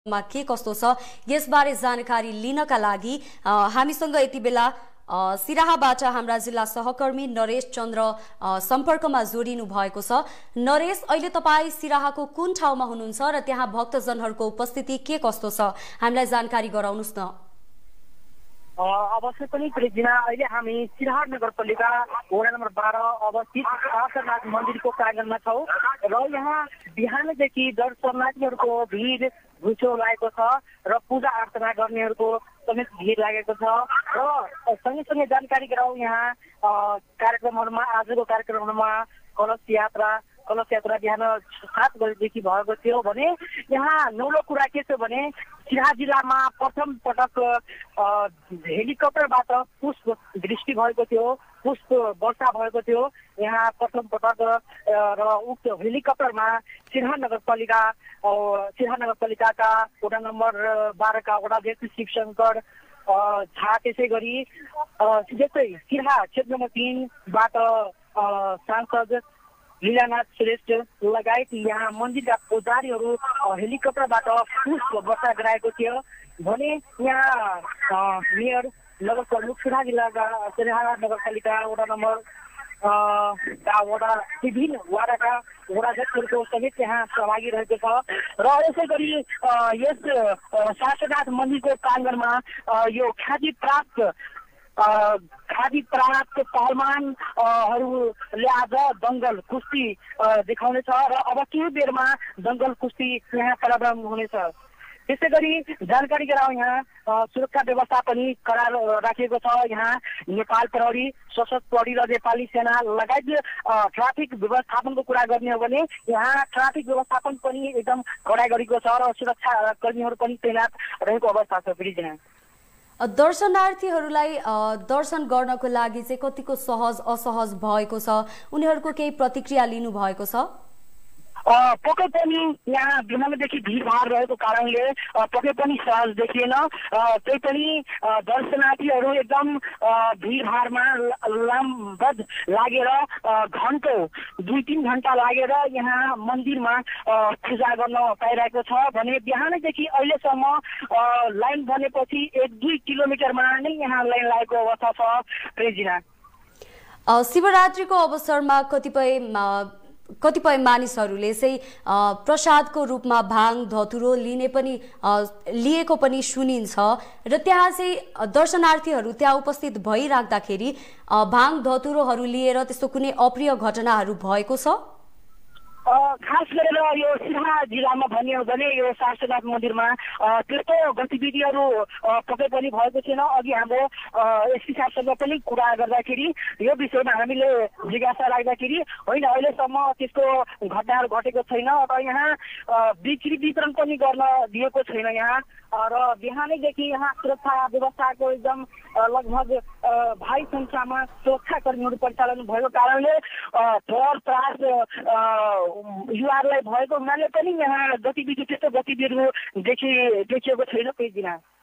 मा के कस्तो छ यसबारे जानकारी लिनका लागि हामीसँग यति बेला सिराहाबाट हाम्रा जिल्ला सहकर्मी नरेश चन्द्र सम्पर्कमा जोडिनु भएको छ। नरेश, अहिले तपाई सिराहाको कुन ठाउँमा हुनुहुन्छ र त्यहाँ भक्तजनहरूको उपस्थिति के कस्तो छ, हामीलाई जानकारी गराउनुस् न। अवश्य पनि प्रिजिना, अहिले हामी सिराहा नगरपालिका वडा नम्बर 12 अवस्थित सहस्त्रनाथ मन्दिरको प्राङ्गणमा छौँ र यहाँ बिहानदेखि दर्शनार्थीहरूको भिड घुइँचो लागेको छ र पूजा अर्चना गर्नेहरूको समेत भिड लागेको छ र सँगै जानकारी गराउँ यहाँ कार्यक्रमहरूमा आजको कार्यक्रमहरूमा कलश यात्रा बिहान 7 बजेदेखि भएको थियो भने यहाँ नौलो कुरा के छ भने सिराहा जिल्लामा प्रथम पटक हेलिकप्टरबाट पुष्प दृष्टि भएको थियो, पुष्प वर्षा भएको थियो यहाँ प्रथम पटक र उक्त हेलिकप्टरमा सिराहा नगरपालिकाका वडा नम्बर 12 का वडा अध्यक्ष शिवशङ्कर झा, त्यसै गरी त्यस्तै सिराहा क्षेत्र नम्बर 3 बाट सांसद लीलानाथ श्रेष्ठ लगायत यहाँ मन्दिरका पुजारीहरू हेलिकप्टरबाट पुष्प वर्षा गराएको थियो भने यहाँ मेयर नगर प्रमुख सिराहा जिल्लाका सिराहा नगरपालिका वडा नम्बर विभिन्न वडाका वडाध्यक्षहरूको समेत यहाँ सहभागी रहेको छ र यसै गरी यस सहस्त्रनाथ मन्दिरको प्राङ्गणमा यो ख्याति प्राप्त पहलवानहरूले आज दङ्गल कुस्ती देखाउनेछ र अब केही बेरमा दङ्गल कुस्ती यहाँ प्रारम्भ हुनेछ। त्यसै गरी जानकारी गराउँ, यहाँ सुरक्षा व्यवस्था पनि कडा राखिएको छ। यहाँ नेपाल प्रहरी, सशस्त्र प्रहरी र नेपाली सेना लगायत ट्राफिक व्यवस्थापनको कुरा गर्ने हो भने यहाँ ट्राफिक व्यवस्थापन पनि एकदम कडा गरेको छ र सुरक्षा कर्मीहरू पनि तैनात रहेको अवस्था छ। प्रिजिना, दर्शनार्थीहरूलाई दर्शन गर्नको लागि चाहिँ कतिको सहज असहज भएको छ, उनीहरूको केही प्रतिक्रिया लिनु भएको छ? पक्कै पनि यहाँ बिहानदेखि भिडभाड रहेको कारणले पक्कै पनि सहज देखिएन। त्यही पनि दर्शनार्थीहरू एकदम भिडभाडमा लामबद्ध लागेर घन्टौँ 2-3 घन्टा लागेर यहाँ मन्दिरमा पूजा गर्न पाइरहेको छ भने बिहानदेखि अहिलेसम्म लाइन बनेपछि 1-2 किलोमिटरमा नै यहाँ लाइन लागेको अवस्था छ। प्रेजिना, शिवरात्रिको अवसरमा कतिपय मानिसहरूले चाहिँ प्रसादको रूपमा भाङ धतुरो लिएको पनि सुनिन्छ र त्यहाँ चाहिँ दर्शनार्थीहरू त्यहाँ उपस्थित भइराख्दाखेरि भाङ धतुरोहरू लिएर त्यस्तो कुनै अप्रिय घटनाहरू भएको छ? खास गरेर यो सिराहा जिल्लामा भन्ने हो भने यो सहस्त्रनाथ मन्दिरमा त्यस्तो गतिविधिहरू पक्कै पनि भएको छैन। अघि हाम्रो एसपी साहबसँग पनि कुरा गर्दाखेरि यो विषयमा हामीले जिज्ञासा राख्दाखेरि होइन, अहिलेसम्म त्यस्तो घटनाहरू घटेको छैन र यहाँ बिक्री वितरण पनि गर्न दिएको छैन यहाँ र बिहानैदेखि यहाँ सुरक्षा व्यवस्थाको एकदम लगभग भारी सङ्ख्यामा सुरक्षा कर्मीहरू परिचालन भएको कारणले डर त्रास युवाहरूलाई भएको हुनाले पनि यहाँ त्यस्तो गतिविधिहरू देखिएको छैन। केही दिन